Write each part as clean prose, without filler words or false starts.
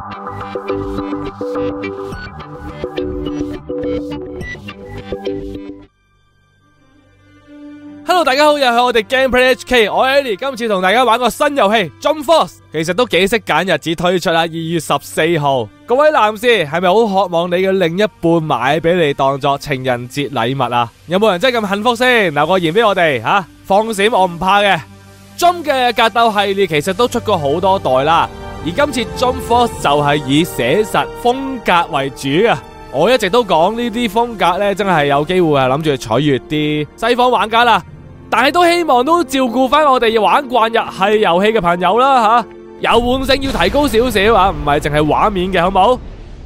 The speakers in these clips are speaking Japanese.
Hello， 大家好，又係我哋 Gameplay HK， 我係 Eddie， 今次同大家玩個新遊戲 Jump Force， 其實都幾識揀日子推出啦，2月14號。各位男士係咪好渴望你嘅另一半買俾你當作情人節禮物啊？有冇人真係咁幸福先？留個言俾我哋吓，放閃我唔怕嘅。Jump 嘅格鬥系列其實都出過好多代啦，而今次 Jump Force 就係以寫實風格為主啊！我一直都講呢啲風格呢，真係有機會係諗住取悅啲西方玩家啦。但係都希望都照顧翻我哋玩慣日系遊戲嘅朋友啦吓，遊玩性要提高少少啊，唔係淨係畫面嘅，好冇？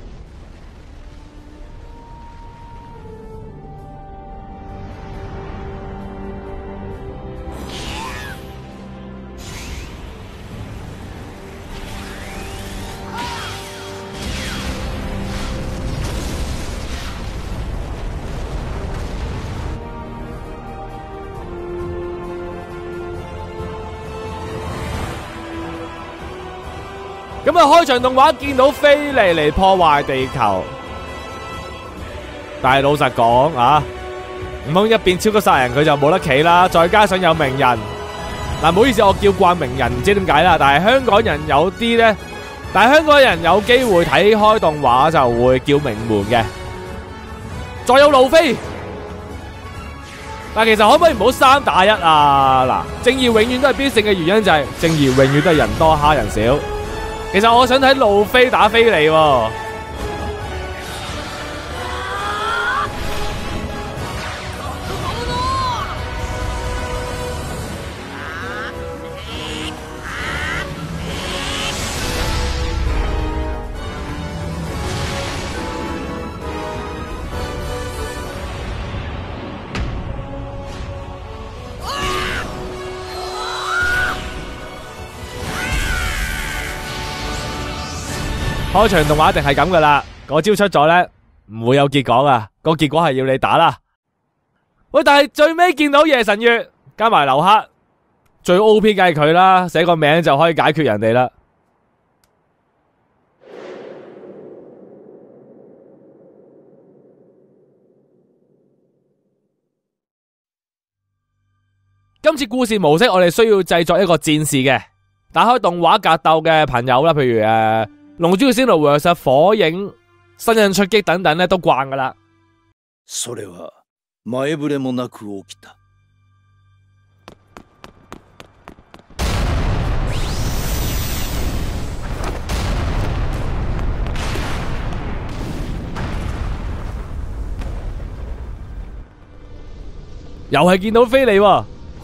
咁啊！開場動畫見到菲利嚟破壞地球，但係老實講啊，唔通一變超級殺人佢就冇得企啦？再加上有鳴人，嗱，唔好意思，我叫慣鳴人，唔知點解啦。但係香港人有啲呢，但係香港人有機會睇開動畫就會叫鳴門嘅。再有路飛，但其實可唔可以唔好3打1啊？嗱，正義永遠都係必勝嘅原因就係正義永遠都係人多蝦人少。其實我想睇路飛打菲利喎。開場動畫一定係咁噶啦，嗰招出咗呢，唔會有結果噶，個結果係要你打啦。喂，但係最尾見到夜神月加埋劉克，最 OP 梗係佢啦，寫個名就可以解決人哋啦。今次故事模式我哋需要製作一個戰士嘅，打開動畫格鬥嘅朋友啦，譬如龍珠嘅仙奴versus火影、新人出擊等等咧，都慣噶啦。 それは前触れもなく起きた。 又係見到菲利喎。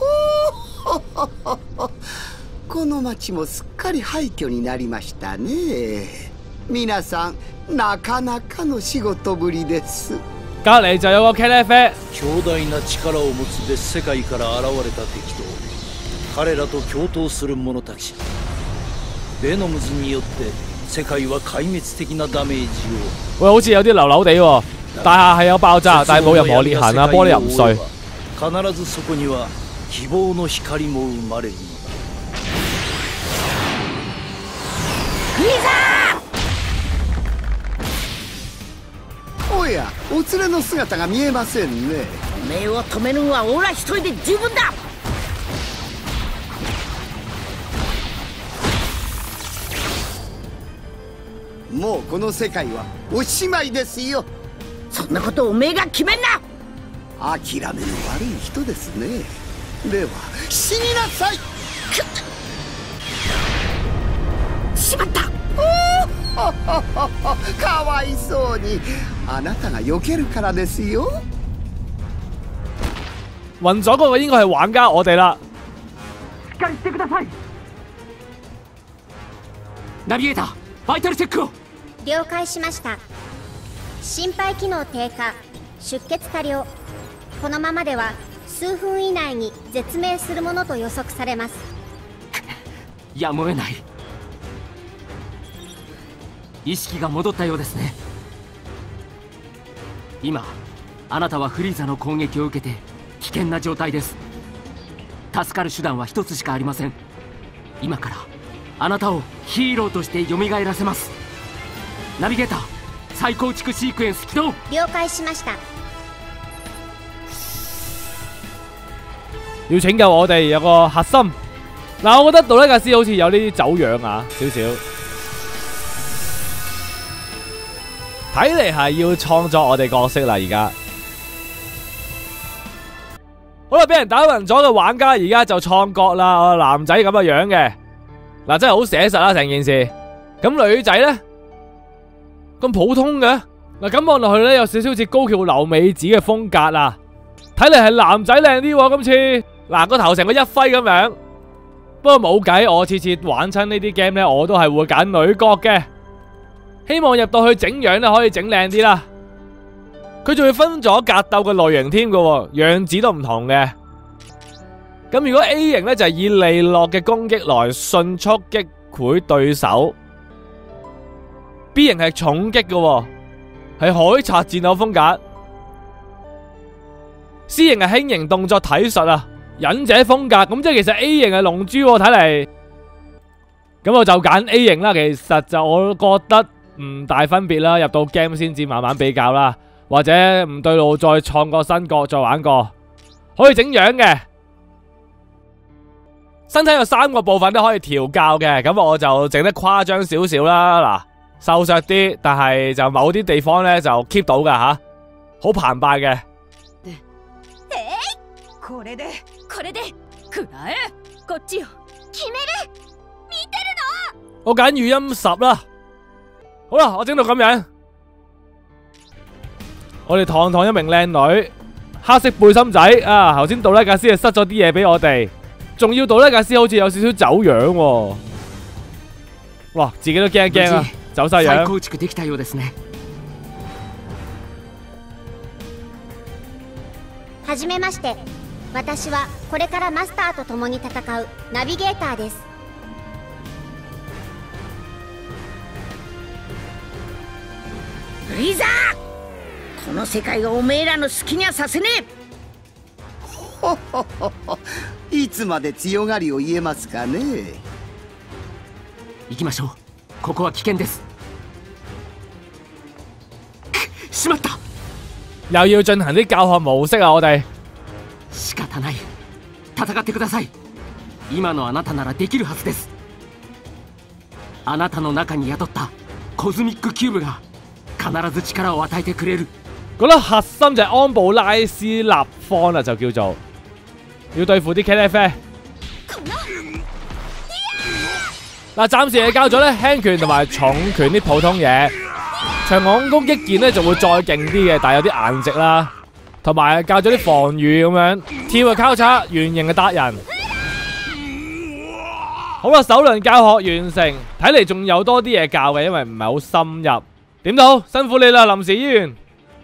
この町もすっかり廃墟になりましたね。皆さんなかなかの仕事ぶりです。 隔籬就有個茄喱啡， 強大な力を持つ別世界から現れた敵と彼らと共闘する者たち。ベノムズによって世界は壊滅的なダメージを。 喂，好似有啲流流地喎。大廈係有爆炸，但係冇任何裂痕啊，玻璃又唔碎。 必ずそこには希望の光も生まれる。 おや、お連れの姿が見えませんね。 おめえを止めるのはオラ一人で十分だ。 もうこの世界はおしまいですよ。 そんなことおめえが決めんな。 諦めの悪い人ですね。では死になさい。 しまった。 かわいそうに。あなたが避けるからですよ。 暈咗嗰個應該係玩家我哋啦。 しっかりしてください。ナビゲーター、バイタルチェックを。 了解しました。心肺機能低下、出血多量。このままでは数分以内に絶命するものと予測されます。 やむを得ない。意識が戻ったようですね。今あなたはフリーザの攻撃を受けて危険な状態です。助かる手段は一つしかありません。今からあなたをヒーローとして蘇らせます。 ナビゲーター再構築シークエンス起動。 了解しました。 要拯救我哋有個核心。嗱，我覺得杜拉格斯好似有呢啲走樣啊，少少。睇嚟係要創作我哋角色啦，而家。好啦，俾人打暈咗嘅玩家而家就創角啦，我男仔咁嘅樣嘅，嗱真係好寫實啦成件事。咁女仔呢？咁普通嘅，嗱咁望落去呢，有少少似高橋留美子嘅風格啊，睇嚟係男仔靚啲喎今次。嗱個頭成個一輝咁樣，不過冇計，我次次玩親呢啲 game 呢，我都係會揀女角嘅，希望入到去整樣呢可以整靚啲啦。佢仲要分咗格鬥嘅類型添嘅，樣子都唔同嘅。咁如果 A 型呢，就係以利落嘅攻擊來迅速擊潰對手 ，B 型係重擊嘅，係海賊戰鬥風格 ，C 型係輕型動作體術啊。忍者風格，咁即係其實 A 型係龍珠睇嚟，咁我就揀 A 型啦。其實就我覺得唔大分別啦，入到 game 先至慢慢比較啦，或者唔對路再創個新角再玩過，可以整樣嘅。身體有3個部分都可以調校嘅，咁我就整得誇張少少啦。嗱，瘦削啲，但係就某啲地方呢就 keep 到噶吓，好澎湃嘅。 これでくらえこっちよ。 決める。見てるの？ 我揀語音10啦。好啦，我整到咁樣。我哋堂堂一名靚女，黑色背心仔啊！頭先杜拉格斯係塞咗啲嘢俾我哋，仲要杜拉格斯好似有少少走樣喎。哇，自己都驚一驚啊，走晒樣。 再構築できたようですね。 はじめまして。私はこれからマスターと共に戦うナビゲーターです。 フリーザー、この世界がおめえらの好きにはさせねえ。 ほほほほ、いつまで強がりを言えますかね。 行きましょう。ここは危険です。しまった。 又要進行啲教學模式啊！我哋仕方ない。戦ってください。今のあなたならできるはずです。あなたの中に宿ったコズミックキューブが必ず力を與えてくれる。 嗰粒核心就係安布拉斯立方啦，就叫做要對付啲茄喱啡。嗱，暫時係教咗咧輕拳同埋重拳啲普通嘢，長昂攻擊劍咧就會再勁啲嘅，但係有啲顏值啦，同埋教咗啲防禦咁樣，跳嘅交叉，圓形嘅達人。好啦，首輪教學完成，睇嚟仲有多啲嘢教嘅，因為唔係好深入。點都好，辛苦你啦，臨時醫院。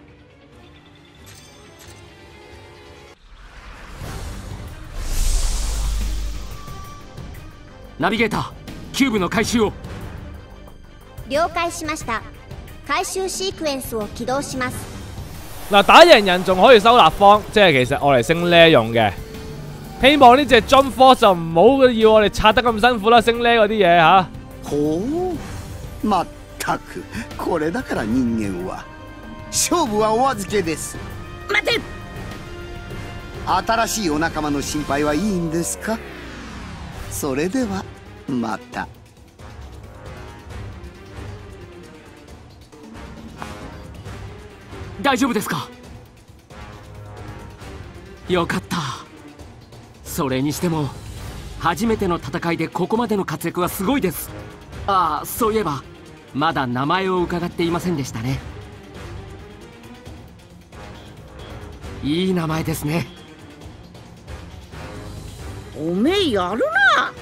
ナビゲーター、キューブの回収を。 了解しました。回収シークエンスを起動します。 嗱，打贏人仲可以收立方，即係其實我嚟升呢用嘅。希望呢隻 Jump Force 就唔好要我哋拆得咁辛苦啦，升呢嗰啲嘢吓。 ほう、まったくこれだから人間は勝負はお預けです。 待て。 新しいお仲間の心配はいいんですか。それではまた。 大丈夫ですか。よかった。それにしても初めての戦いでここまでの活躍はすごいです。ああ、そういえばまだ名前を伺っていませんでしたね。いい名前ですね。 おめえやるな。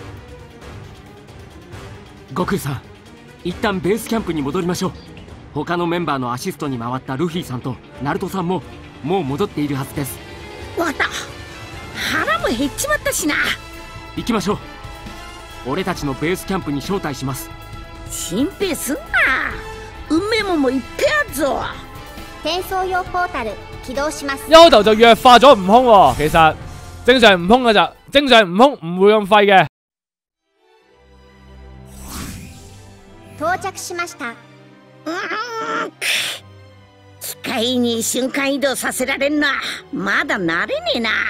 悟空さん、一旦ベースキャンプに戻りましょう。他のメンバーのアシストに回ったルフィさんとナルトさんももう戻っているはずです。 わかった。腹も減っちまったしな。 行きましょう。俺たちのベースキャンプに招待します。 心配すんな。うめえもんもいっぺえあっぞ。 転送用ポータル起動します。 一開頭就弱化咗悟空喎，其實正常悟空嘅咋，正常悟空唔會咁廢嘅。 到着しました。 機械に瞬間移動させられんな。まだ慣れねえな。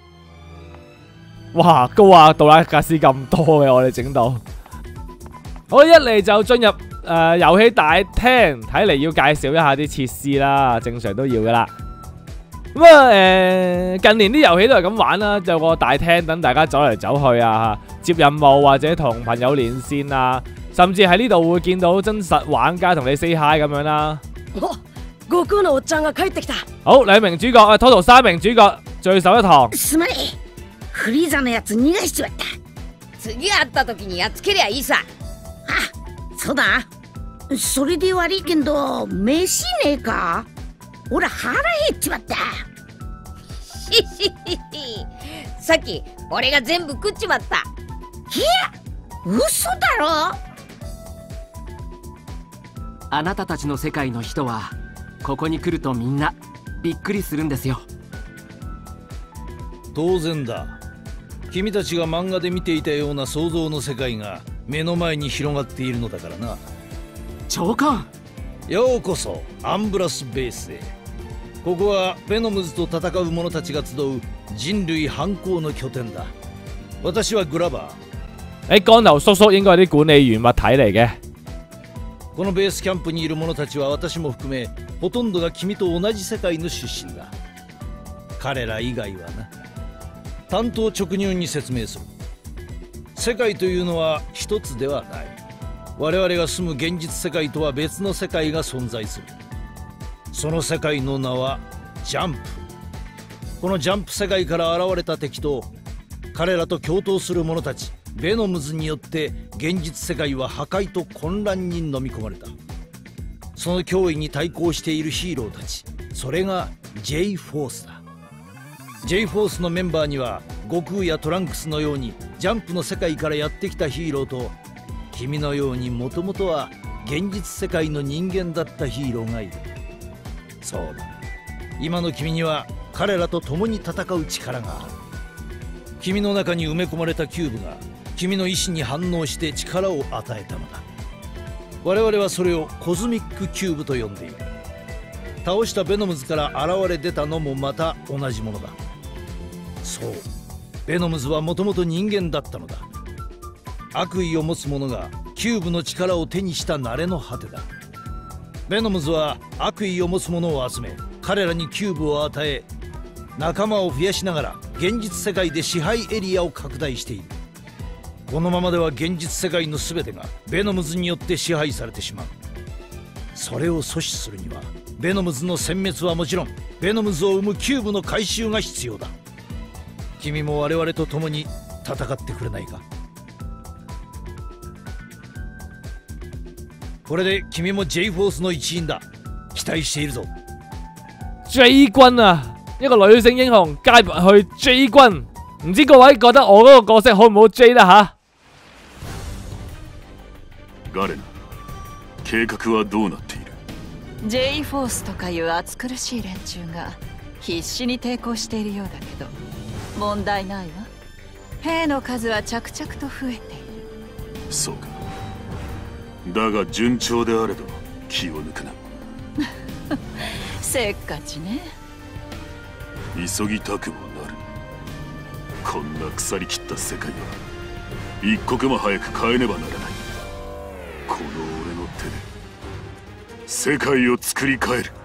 哇，高啊，杜拉格斯咁多嘅，我哋整到。好，一嚟就進入遊戲大廳，睇嚟要介紹一下啲設施啦，正常都要噶啦。咁近年啲遊戲都係咁玩啦，就有個大廳等大家走嚟走去啊，接任務或者同朋友連線啊，甚至喺呢度會見到真實玩家同你 say hi 咁樣啦。 悟空のおっちゃんが帰ってきた。 好，2名主角啊，total 3名主角聚首一堂。 すまねえ、フリーザのやつ逃がしちまった。 次会った時にやっつけりゃいいさ。 あ、そうだ。それで悪いけど飯ねえか。ほら腹減っちまった。 さっき俺が全部食っちまった。 いや、嘘だろ。 あなたたちの世界の人はここに来るとみんなびっくりするんですよ。 当然だ。君たちが漫画で見ていたような想像の世界が目の前に広がっているのだからな。 長官、 ようこそアンブラスベースへ。ここはベノムズと戦う者たちが集う人類反抗の拠点だ。私はグラバー。 光頭叔叔應該係啲管理員物體嚟嘅。 このベースキャンプにいる者たちは私も含めほとんどが君と同じ世界の出身だ。彼ら以外はな。単刀直入に説明する。世界というのは一つではない。我々が住む現実世界とは別の世界が存在する。その世界の名はジャンプ。このジャンプ世界から現れた敵と彼らと共闘する者たちベノムズによって現実世界は破壊と混乱に飲み込まれた。その脅威に対抗しているヒーローたち、それが J フォースだ。 J フォースのメンバーには悟空やトランクスのようにジャンプの世界からやってきたヒーローと、君のようにもともとは現実世界の人間だったヒーローがいる。そうだ、今の君には彼らと共に戦う力がある。君の中に埋め込まれたキューブが君の意志に反応して力を与えたのだ。我々はそれをコズミックキューブと呼んでいる。倒したベノムズから現れ出たのもまた同じものだ。そう、ベノムズはもともと人間だったのだ。悪意を持つ者がキューブの力を手にした慣れの果てだ。ベノムズは悪意を持つ者を集め、彼らにキューブを与え、仲間を増やしながら現実世界で支配エリアを拡大している。このままでは現実世界の全てがベノムズによって支配されてしまう。それを阻止するにはベノムズの殲滅はもちろん、ベノムズを生むキューブの回収が必要だ。君も我々と共に戦ってくれないか。これで君も J フォースの一員だ。期待しているぞ。 J 軍啊，一個女性英雄加入去 J 軍，唔知各位覺得我嗰個角色好唔好 J 啦吓？ ガレナ、計画はどうなっている？ J フォースとかいう暑苦しい連中が必死に抵抗しているようだけど問題ないわ。兵の数は着々と増えている。 そうか。だが順調であれど気を抜くな。 せっかちね。 急ぎたくもなる。こんな腐りきった世界は一刻も早く変えねばならない。この俺の手で世界を作り変える。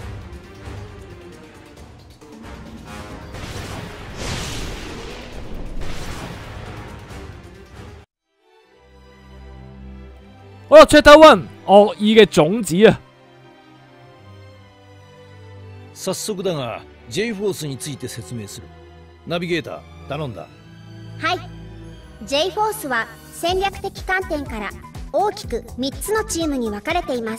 好啦 ，Chapter One 惡意嘅種子啊！ 早速だが J フォースについて説明する。ナビゲーター頼んだ。 はい。J フォースは戦略的観点から大きく3つのチームに分かれています。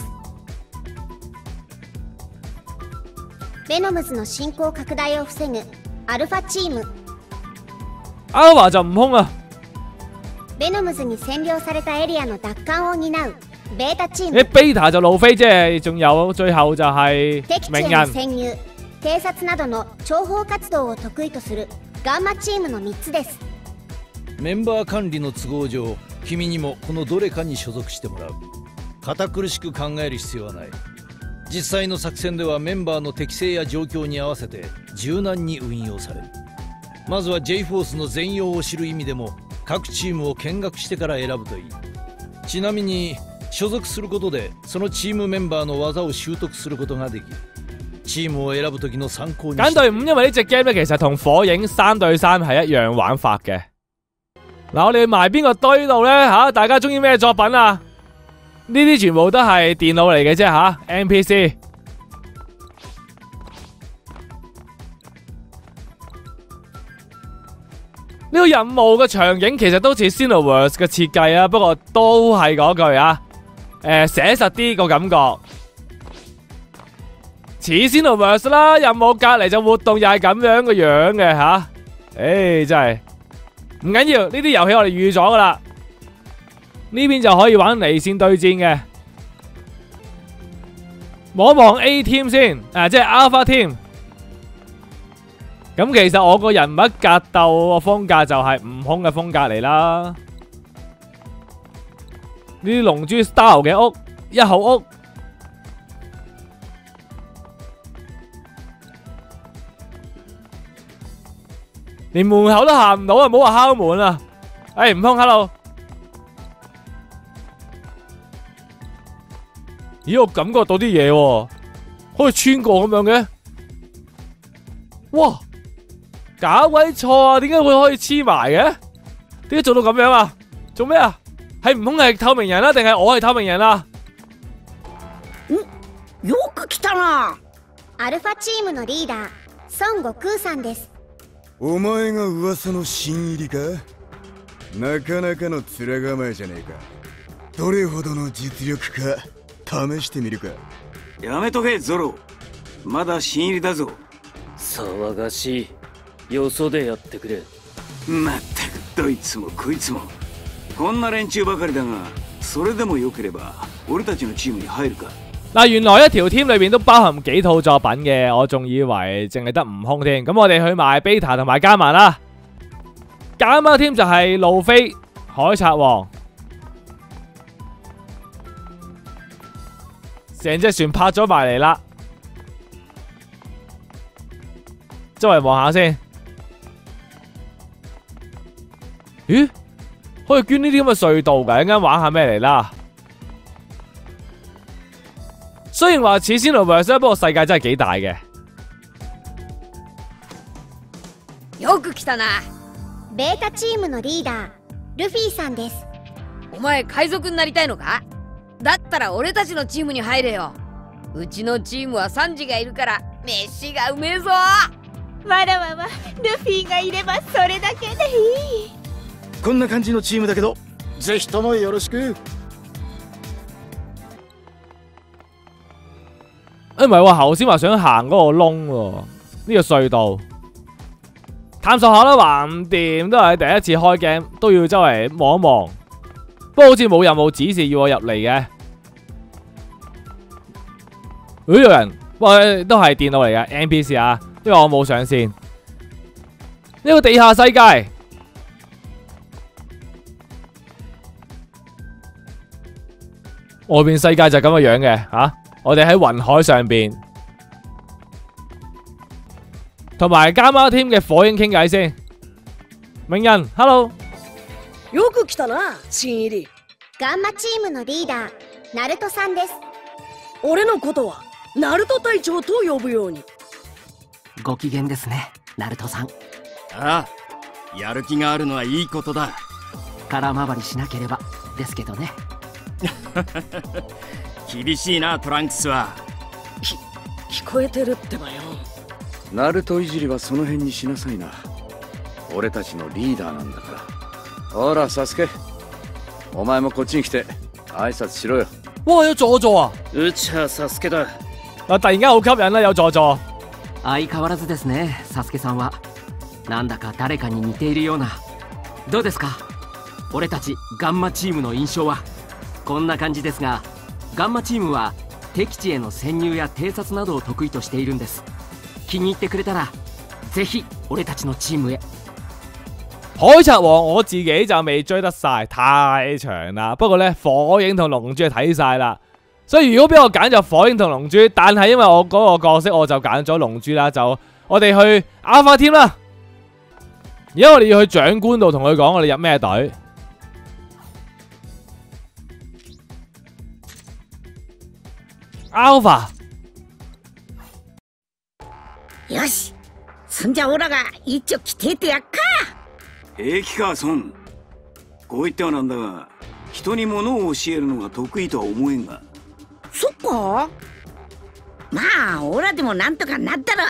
ベノムズの進行拡大を防ぐアルファチーム。 アルファ就悟空啊！ ベノムズに占領されたエリアの奪還を担うベータチーム。 Beta 就路飛啫，仲有最後就係敵地への潜入、偵察などの諜報活動を得意とするガンマチームの3つです。 メンバー管理の都合上、君にもこのどれかに所属してもらう。 堅苦しく考える必要はない。実際の作戦ではメンバーの適性や状況に合わせて柔軟に運用される。まずは J フォースの全容を知る意味でも各チームを見学してから選ぶといい。ちなみに所属することでそのチームメンバーの技を習得することができる。チームを選ぶ時の參考に揀隊伍，因為呢隻 game 咧其實同火影3對3係一樣玩法嘅。嗱，我哋埋邊個堆度咧吓？大家中意咩作品啊？呢啲全部都係電腦嚟嘅啫吓 ，NPC。呢個任務嘅場景其實都似 Xenoverse 嘅設計啊，不過都係嗰句啊，寫實啲個感覺。似 Xenoverse 啦，任務隔離就活動又係咁樣嘅樣嘅吓，真係唔緊要，呢啲遊戲我哋預咗噶啦。呢邊就可以玩離線對戰嘅，望一望 A team 先，即係 Alpha team。咁其實我個人物格鬥個風格就係悟空嘅風格嚟啦。呢啲龍珠 style 嘅屋，一號屋。連門口都行唔到啊！唔好話敲門啊！悟空 ，hello。咦，我感覺到啲嘢喎，可以穿過咁樣嘅。哇！搞鬼錯啊！點解會可以黐埋嘅？點解做到咁樣啊？做咩啊？係悟空係透明人啊，定係我係透明人啊？ よく来たな。 アルファチームのリーダー孫悟空さんです。 お前が噂の新入りか？なかなかの面構えじゃねえか。どれほどの実力か試してみるか。 やめとけゾロ、まだ新入りだぞ。 騒がしい。よそでやってくれ。 まったくどいつもこいつもこんな連中ばかりだが、それでもよければ俺たちのチームに入るか。 嗱，原來一條 team 裏邊都包含幾套作品嘅，我仲以為淨係得悟空添。咁我哋去買 beta 同埋加埋啦。加碼 team 就係路飛、海賊王，成隻船拍咗埋嚟啦。周圍望下先。咦？可以捐呢啲咁嘅隧道㗎？一陣間玩下咩嚟啦？雖然話似 Xenoverse， 不過世界真係幾大嘅。 よく来たな。 ベータチームのリーダールフィさんです。 お前海賊になりたいのか？だったら俺たちのチームに入れよ。うちのチームはサンジがいるから飯がうめえぞ。 わらわはルフィがいればそれだけでいい。 こんな感じのチームだけど、ぜひともよろしく。 唔係喎，頭先話想行嗰個窿喎，呢個隧道探索下啦，橫唔掂都係第一次開 game，都要周圍望一望。不過好似冇任務指示要我入嚟嘅。有人，不過都係電腦嚟嘅 NPC 啊，因為我冇上線。呢個地下世界，外邊世界就係咁嘅樣嘅嚇。我哋喺雲海上邊，同埋加孖 team 嘅火影傾偈先。鳴人 ，hello。 よく来たな、新入り。 ガンマチームのリーダーナルトさんです。 俺のことはナルト隊長と呼ぶように。 ご機嫌ですね、ナルトさん。 ああ、やる気があるのはいいことだ。 空回りしなければですけどね。 厳しいなトランクスは。 聞こえてるってばよ。 ナルトいじりはその辺にしなさいな。俺たちのリーダーなんだから。ほらサスケ、お前もこっちに来て挨拶しろよ。 哇，有佐助啊！ うちはサスケだ。 突然間好吸引啦，有佐助。 相変わらずですね、サスケさんは。なんだか誰かに似ているような。どうですか？俺たちガンマチームの印象は。こんな感じですが、ガンマチームは敵地への潜入や偵察などを得意としているんです。気に入ってくれたらぜひ俺たちのチームへ。 海賊王我自己就未追得晒，太長啦。不過呢，火影同龍珠睇晒啦，所以如果俾我揀就火影同龍珠。但係因為我嗰個角色我就揀咗龍珠啦，就我哋去 Alpha Team 啦。而家我哋要去長官度同佢講我哋入咩隊。Alpha。 よし、そんじゃオラが一丁来ててやっか。 平気か、孫。こう言ってはなんだが、人に物を教えるのが得意とは思えんが。 そっか。まあオラでもなんとかなったら。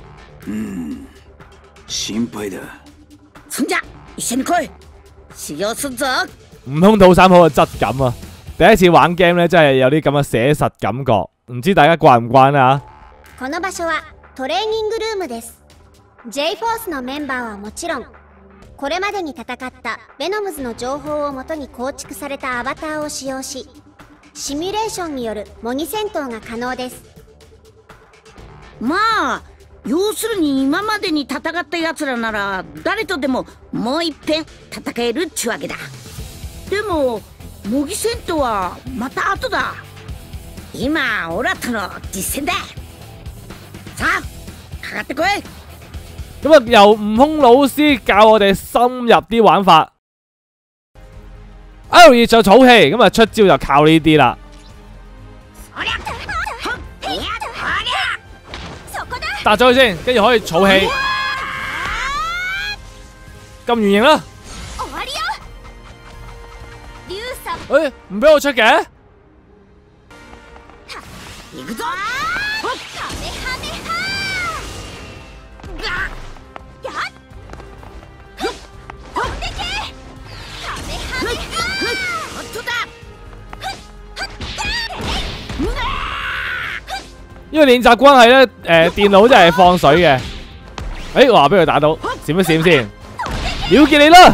心配だ。 そんじゃ一緒に来い。修行するぞ。 悟空土三好嘅質感啊！第一次玩 game 咧，真係有啲咁嘅寫實感覺，唔知大家慣唔慣啊？ この場所はトレーニングルームです。 J フォースのメンバーはもちろん、これまでに戦ったベノムズの情報をもとに構築されたアバターを使用し、シミュレーションによる模擬戦闘が可能です。 まあ要するに今までに戦ったやつらなら誰とでももう一遍戦えるっちゅうわけだ。でも模擬戦闘はまた後だ。今オラとの実戦だ。さあかかってこい。 咁啊，由悟空老師教我哋深入啲玩法。L 二就草氣，咁啊出招就靠呢啲啦。搭咗佢先，跟住可以草氣，咁圓形啦。誒，唔俾我出嘅？ 行くぞ。 因為練習關係咧，電腦真係放水嘅。誒，話俾佢打到，閃一閃先，了結你啦！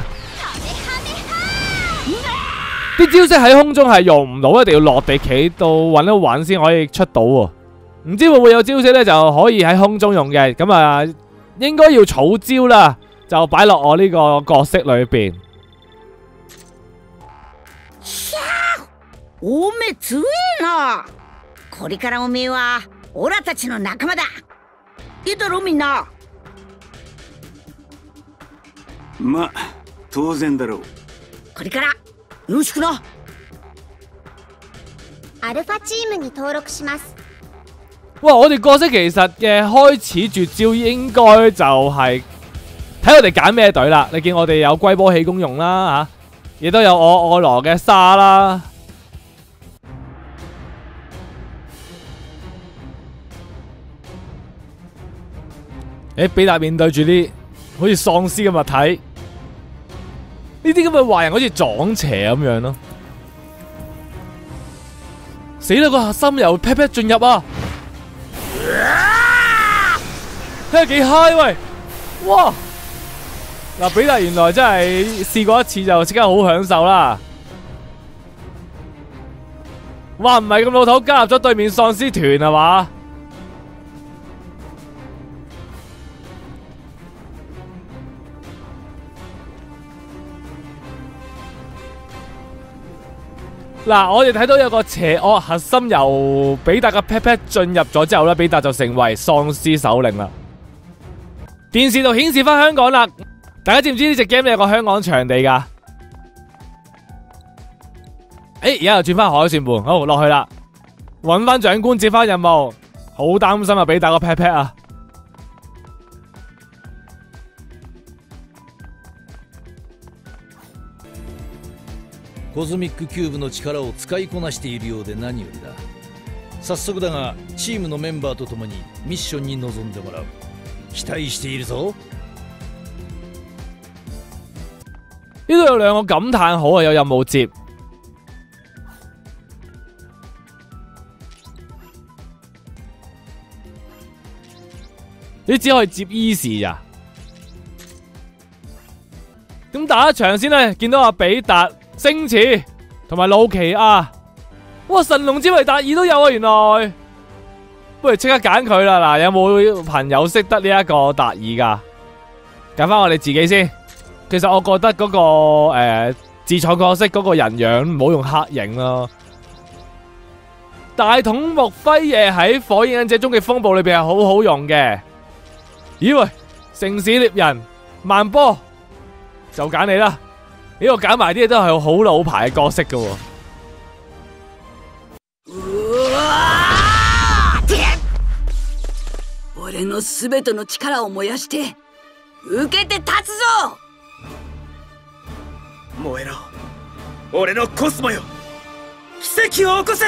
啲招式喺空中係用唔到，一定要落地企到揾一揾先可以出到喎。唔知會唔會有招式咧就可以喺空中用嘅？咁啊，應該要草招啦，就擺落我呢個角色裏邊。 おめえ強えな。これからおめえはオラたちの仲間だ。いいだろみんな。 まあ当然だろう。 これからよろしくな。 アルファチームに登録します。 哇！我哋角色其實嘅開始絕招應該就係睇我哋揀咩隊啦。你見我哋有龜波氣功用啦嚇，亦都有我愛羅嘅沙啦。比達面對住啲好似喪屍嘅物體，呢啲咁嘅壞人好似撞邪咁樣咯。死啦！個核心又劈劈進入啊！睇下幾嗨喂！哇！嗱，比達原來真係試過一次就即刻好享受啦！哇，唔係咁老土，加入咗對面喪屍團係嘛？嗱，我哋睇到有個邪惡核心由比達嘅 pat pat 進入咗之後咧，比達就成為喪屍首領啦。電視度顯示翻香港啦，大家知唔知呢隻 game 有個香港場地㗎？而家又轉翻海旋盤，好落去啦，揾翻長官接翻任務，好擔心啊！比達個 pat pat 啊！ コズミックキューブの力を使いこなしているようで何よりだ。早速だがチームのメンバーと共にミッションに臨んでもらう。期待しているぞ。 呢度有兩個感嘆號啊，有任務接。你只可以接 easy 咋？咁打一場先咧，見到阿比達、星矢同埋魯奇亞，哇！神龍之維達爾都有啊，原來。不如即刻揀佢啦！嗱，有冇朋友識得呢一個達爾噶？揀翻我哋自己先。 其實我覺得嗰、個自創角色嗰個人樣唔好用黑影咯。大筒木輝夜喺火影忍者終極風暴裏邊係好好用嘅。咦喂，城市獵人萬波就揀你啦。呢個揀埋啲嘢都係好老牌嘅角色噶。 俺のすべての力を燃やして受けて立つぞ。 燃えろ、俺のコスモよ、奇跡を起こせ。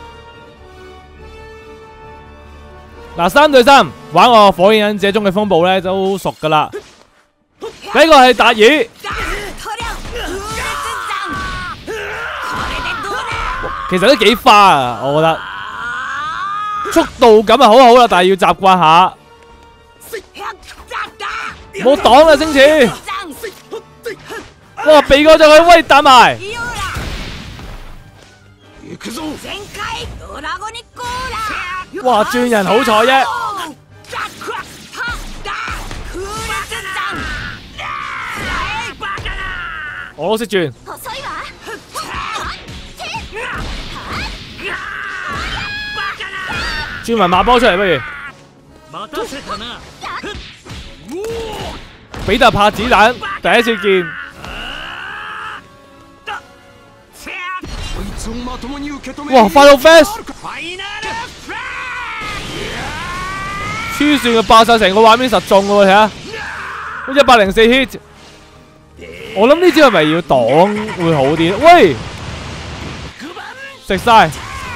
嗱，3對3玩我火影忍者終極風暴咧都熟噶啦。第一個係達爾，其實都幾花啊，我覺得速度感係好好啦，但係要習慣下。冇擋啊，星矢！哇，避過咗佢，喂，彈埋！哇，轉人好彩啫！我都識轉。轉埋馬波出嚟不如。比特怕子彈，第一次見。哇 ！Final Fast， 黐線嘅爆晒成個畫面實中嘅喎，睇下，104 hit。我諗呢招係咪要擋會好啲？喂，食晒，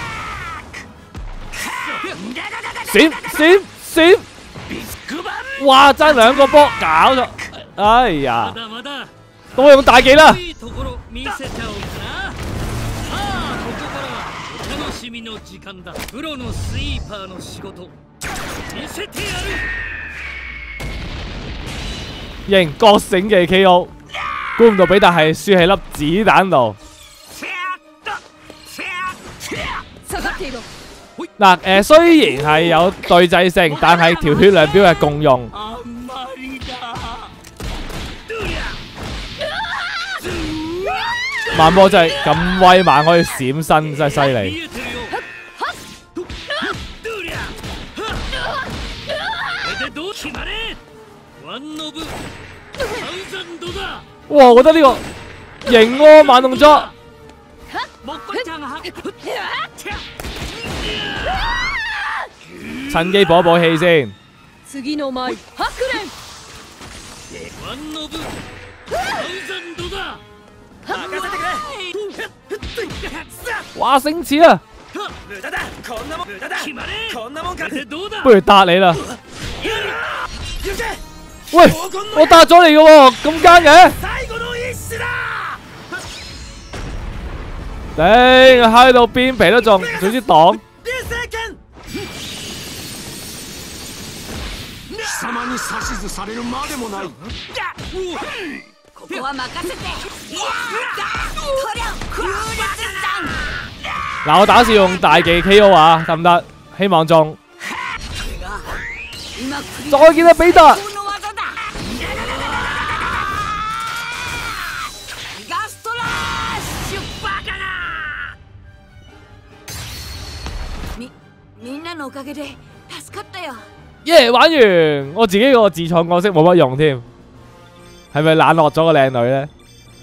閃！哇！爭2個波，搞咗，哎呀！咁我用大技啦。型覺醒嘅 KO， 估唔到比達係輸喺粒子彈度。嗱，雖然係有對制性，但係條血量表係共用。萬波真係咁威猛，可以閃身，真係犀利。哇！我覺得呢個型喎，慢動作。趁機補一補氣先。哇！星矢啊！不如搭你啦。喂，我搭咗你嘅喎，咁奸嘅。頂，嗨到邊皮都中，總之擋。嗱，我打算用大技 KO 啊，得唔得？希望中。再見啦，比達！耶！玩完，我自己個自創角色冇乜用添，係咪冷落咗個靚女呢？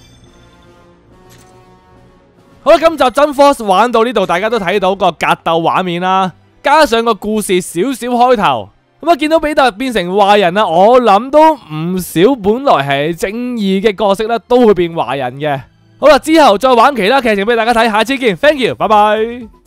好啦，今集真 Force 玩到呢度，大家都睇到個格鬥畫面啦，加上個故事少少開頭，咁啊見到比特變成壞人啦，我諗都唔少本來係正義嘅角色咧，都會變壞人嘅。好啦，之後再玩其他劇情俾大家睇，下次見 ，thank you，拜拜。